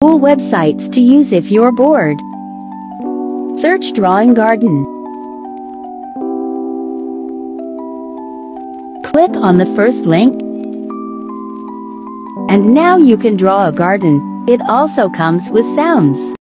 Cool websites to use if you're bored. Search drawing garden. Click on the first link. And now you can draw a garden. It also comes with sounds.